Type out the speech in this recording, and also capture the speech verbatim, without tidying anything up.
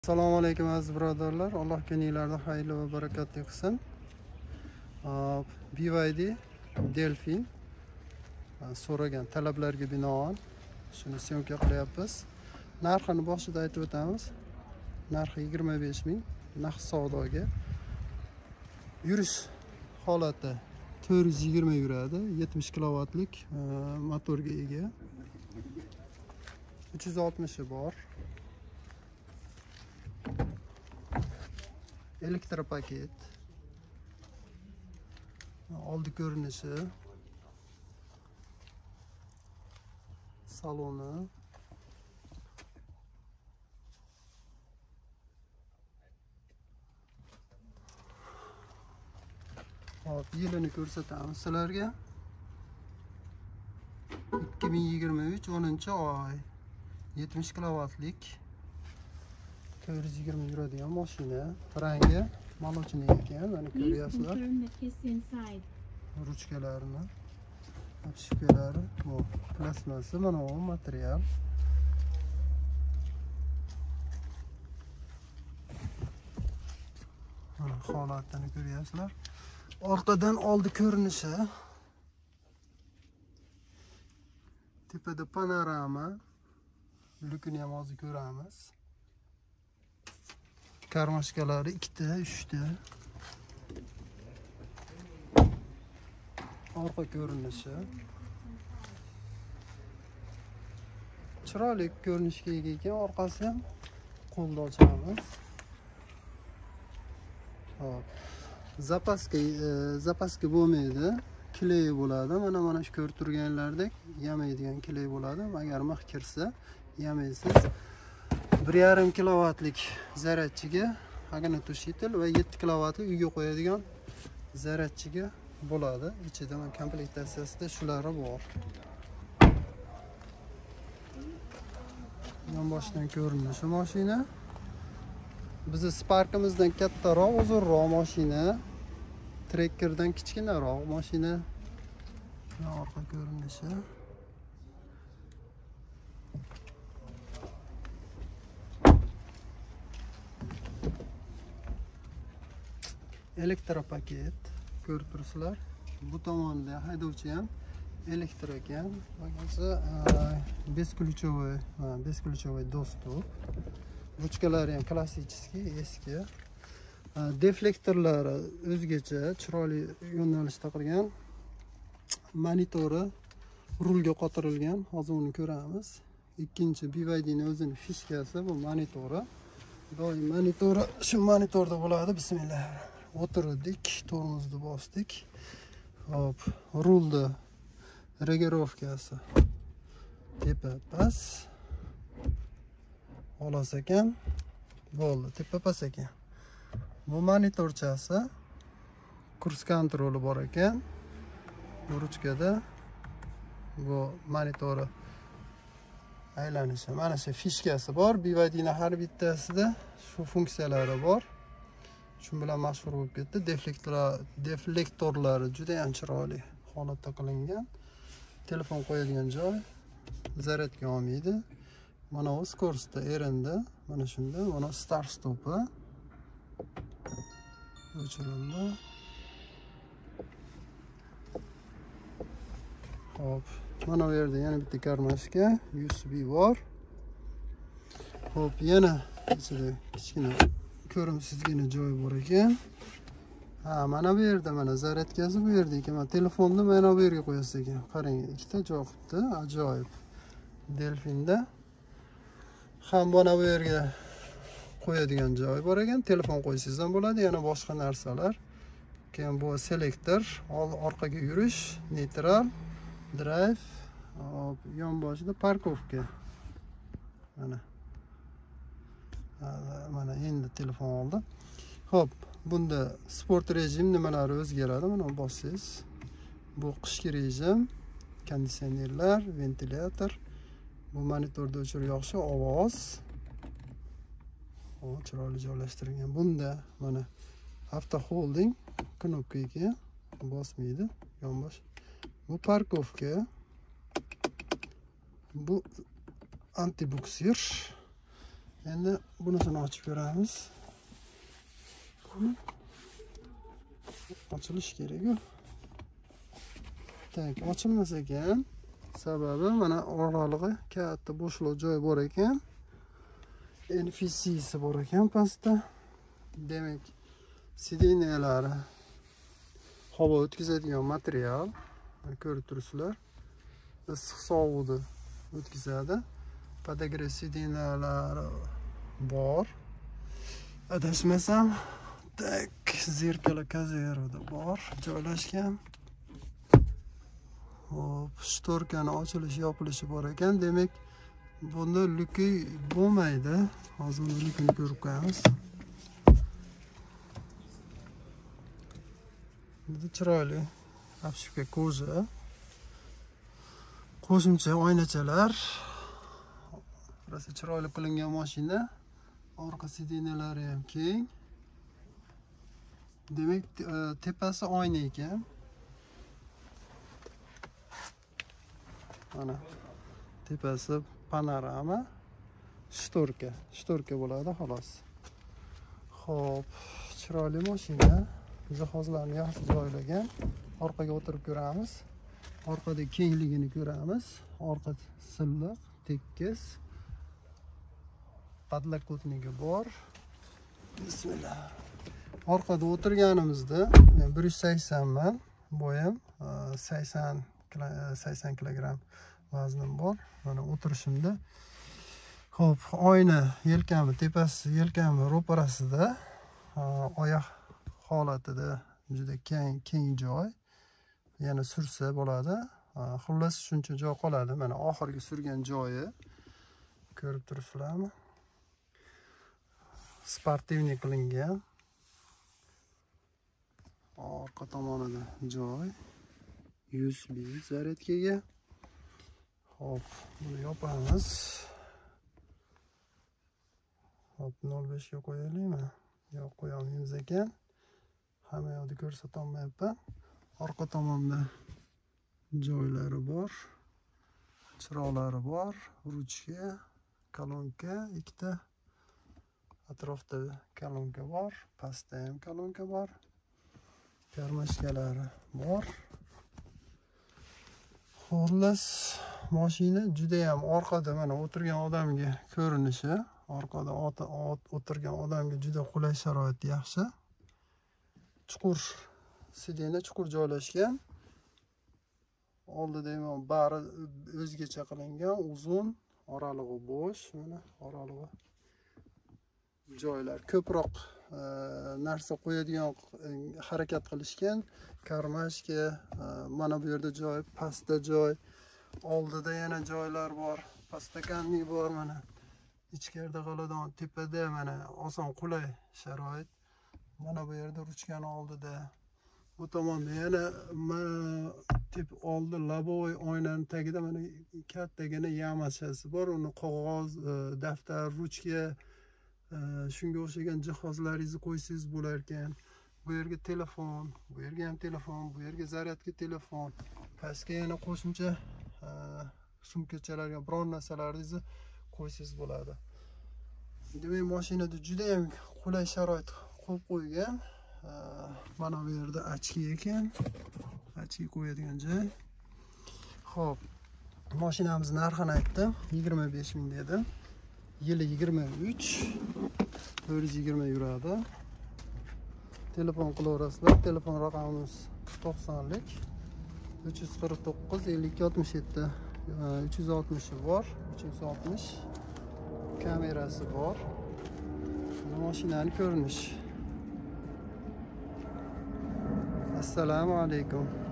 Assalomu alaykum aziz birodarlar. Alloh kuningizlarda xayrli va barakatli qilsin. B Y D Delfin so'ragan talablarga binoan shuni syomka qilyapmiz. Narxini boshida aytib o'tamiz. Narxi yigirma besh ming, naqd savdoga. Yurish holati to'rt yuz yigirma yuradi, yetmish kilovatlik motorga ega. uch yuz oltmishi bor. Elektropaket. Oldi ko'rinishi. Saloni. Hop, yilini ko'rsatamiz sizlarga. ikki ming yigirma uch o'ninchi oy. yetmish kilovatlik. to'rt yuz yigirma yuradigan mashina. Rangi молочный ekan, mana ko'ryapsizlar. Ruchkalarini, shipkalari, bu plastmassa, mana bu material. Mana holatini ko'ryapsizlar. Orqadan oldi ko'rinishi. Tepada panorama. Lukini ham hozir ko'ramiz. Karmashkalari ikkita, uchta. Orqa ko'rinishi. Chiroyli ko'rinishga ega ekan, orqasi ham qo'lda ochamiz. Hop. Zapaska, zapaska bo'lmaydi. Kley bo'ladi. Mana mana shu ko'rib turganlardek yamaydigan kley bo'ladi. Agar mix kirsa, yamaysiz. bir yarim kilovatlik zaryadchiga magnitoshitel va yetti kilovatlik uyga qo'yadigan zaryadchiga bo'ladi. Ichida mana komplektatsiyasida shulari bor. Yonboshdan ko'rinishi mashina. Bizi Sparkimizdan kattaroq, uzunroq mashina. Trekkerdan kichkinaroq mashina. Orqa ko'rinishi. Elektropaket ko'rib turibsizlar. Bu tomonda haydovchi ham elektr ekan. Bo'lmasa beskluchovoy, beskluchovoy dostup. Ruchkalari ham klassический, eski. Deflektorlari o'zgacha, chiroyli yo'nalishda qilgan. Monitori rulga qotirilgan. Hozir uni ko'ramiz. Ikkinchi B Y D'ning o'zining fishkasi bu monitori. Doim monitori shu monitorda bo'ladi. Bismillah. O'tirdik, tormozni bosdik. Hop, rulda regirovkasi. Tepa pas. Olas ekan. Bo'ldi, tepa pas ekan. Bu monitorchasi. Kurs kontroli bor ekan. Bu ruchkada bu monitori aylanishi. Mana shu fishkasi bor. B Y D'ning har bittasida shu funksiyalari bor. Shu bilan mashhur bo'lib ketdi. Deflektorlar, deflektorlari juda ham chiroyli holatda qilingan. Telefon qo'yadigan joy. Zaryadga olmaydi. Mana bu skorosti erindi. Mana shunda, mana start stopi. O'chirildi. Hop, mana bu yerda yana bitta karmashka, U S B bor. Hop, yana ichida kichkina ko'rimsizgina joy bor ekan. Ha, mana bu yerda mana zaryadkasi bu yerda ekan. Mana telefonni mana bu yerga qo'yasiz ekan. Qarang, ikkita joy qilibdi, ajoyib. Delfinda ham mana bu yerga qo'yadigan joy bor ekan. Telefon qo'ysangiz ham bo'ladi, yana boshqa narsalar. Keyin bu selektor, orqaga yurish, neytral, drive, hop, yonboshida parkovka. Mana mana endi telefon oldi. Hop, bunda sport rejim nimalari o'zgaradi. Mana bossangiz. Bu qishki rejim, konditsionerlar, ventilyator. Bu monitorda o'chirib yoqishi, ovoz. O, chiroyli joylashtirilgan. Bunda mana avto holding knopkaga bosmaydi, yonbosh. Bu parkovka. Bu antibuksir. Endi bunisini ochib ko'ramiz. Ochilishi kerak-ku. Tak, ochilmas ekan. Sababi mana oralig'i katta bo'shliq joy bor ekan. N F C'si bor ekan pastda. Demak, sideniyalari havo o'tkazadigan material. Ko'rib turibsizlar. Issiq sovuqni o'tkazadi. Podogrev sideniyalari bor. Adashmasam, tak, zerkala kazeroda bor, joylashgan. Hop, shtorkani ochilishi, yopilishi bor ekan. Demak, bunda luki bo'lmaydi. Hozir uni lukini ko'rib qo'yamiz. Juda chiroyli обшивка koja. Qo'shimcha oynachalar. Rosa chiroyli qilingan mashina. Orqa sideniyalari ham keng. Demak, tepasi oyna ekan. Mana tepasi panorama, shtorka, shtorka bo'ladi xolos. Xo'p, chiroyli mashina. Jihozlarni yaxshi joylagan. Orqaga o'tirib ko'ramiz. Orqada kengligini ko'ramiz. Orqa silliq, tekis. Podlokotnigi bor. Bismillah. Orqada o'tirganimizda men bir yuz sakson man, bo'yim sakson sakson kilogramm vaznim bor. Mana o'tirishimda. Xo'p, oyna yelkami tepasi, yelkami ro'parasida, oyoq holatida juda keng, keng joy. Yana sursa bo'ladi. Xullas shuncha joy qoladi. Mana oxirgi surgan joyi ko'rib turibsizlarmi? Sportivniy qilingan. Orqa tomonida joy. U S B zaryadkaga. Hop, buni yopamiz. Hop, nol besh ga qo'yaylikmi? Yo'q, qo'ya olmaymiz ekan. Hamma yoqda ko'rsata olmayapman. Orqa tomonda joylari bor. Chiroqlari bor, ruchka, kolonka, ikkita. Atrofda kolonka bor, pastda ham kolonka bor. Karmashkalari bor. Xullas, mashina juda ham orqada mana o'tirgan odamga ko'rinishi, orqada o'tirgan odamga juda qulay sharoit yaxshi. Chuqur sidena chuqur joylashgan. Oldida ham bari o'zgacha qilingan, uzun, oralig'i bo'sh, mana oralig'i joylar ko'proq narsa qo'yadigan harakat qilishgan. Karmashka, mana bu yerda joy, pastda joy, oldida yana joylar bor, pastakanlik bor mana. Ichkarida g'aladon, tepada mana oson qulay sharoit. Mana bu yerda ruchkani oldida. Bu tomonda yana tip oldi labovoy oynaning tagida mana kattagina yamachasi bor. Uni qog'oz, daftar, ruchka, shunga o'xshagan jihozlaringizni qo'ysangiz bo'lar ekan. Bu yerga telefon, bu yerga ham telefon, bu yerga zaryadka telefon. Pastga yana qo'shimcha sumkachalarga biron narsalaringizni qo'ysangiz bo'ladi. Demak, mashinada juda ham qulay sharoit qo'yib qo'ygan. Mana bu yerda ochki ekan. Ochki qo'yadigan joy. Xo'p, mashinamiz narxini aytdim. yigirma besh ming dedim. Yili yigirma uch, to'rt yuz yigirma yuradi. Telefon qilaverasizlar. Telefon raqamimiz to'qsonlik uch yuz qirq to'qqiz ellik ikki oltmish yetti. uch yuz oltmish bor, uch yuz oltmish. Kamerasi bor. Mashinaning ko'rinishi. Assalomu alaykum.